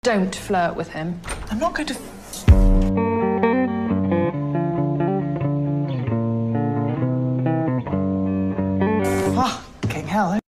Don't flirt with him. I'm not going to... Ah, King Hell, eh?